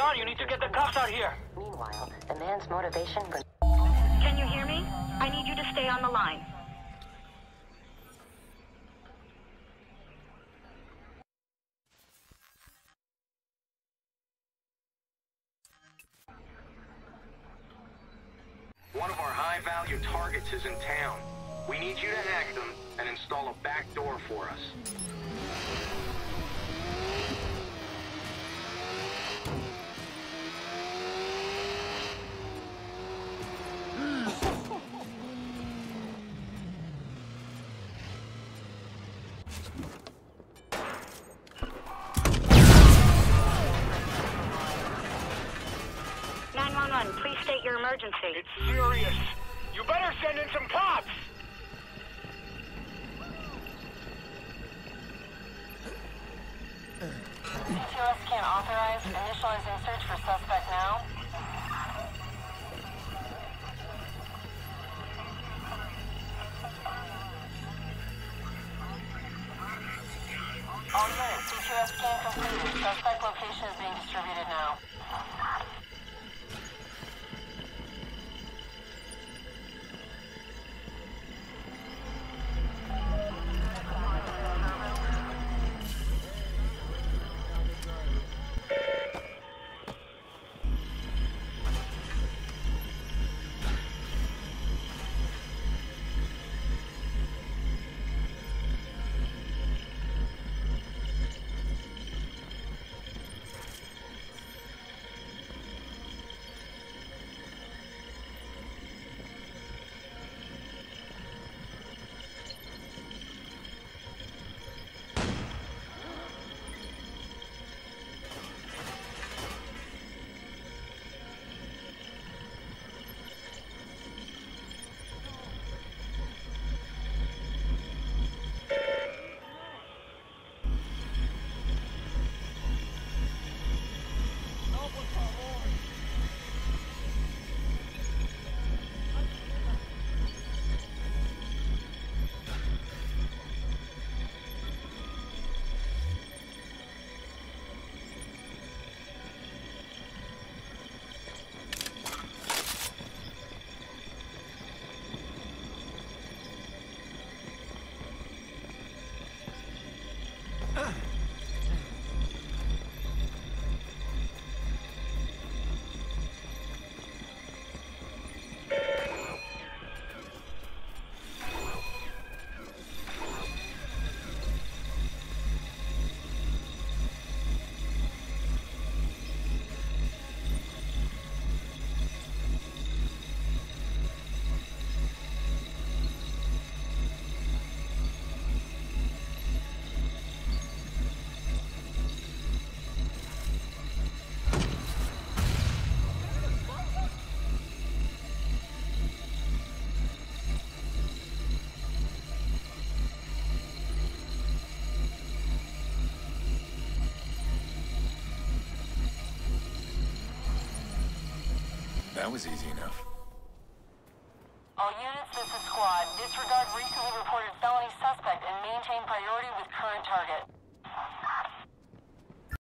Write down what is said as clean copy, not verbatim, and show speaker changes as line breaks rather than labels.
on, you need to get the cops out here.
Meanwhile, the man's motivation for...
Can you hear me? I need you to stay on the line.
One of our high-value targets is in town. We need you to hack them and install a back door for us.
Please state your emergency.
It's serious. You better send in some cops!
CTOS can't authorize. Initializing search for suspect now. All units, CTOS scan completed. Suspect location is being distributed now.
That was easy enough.
All units, this is squad. Disregard recently reported felony suspect and maintain priority with current target.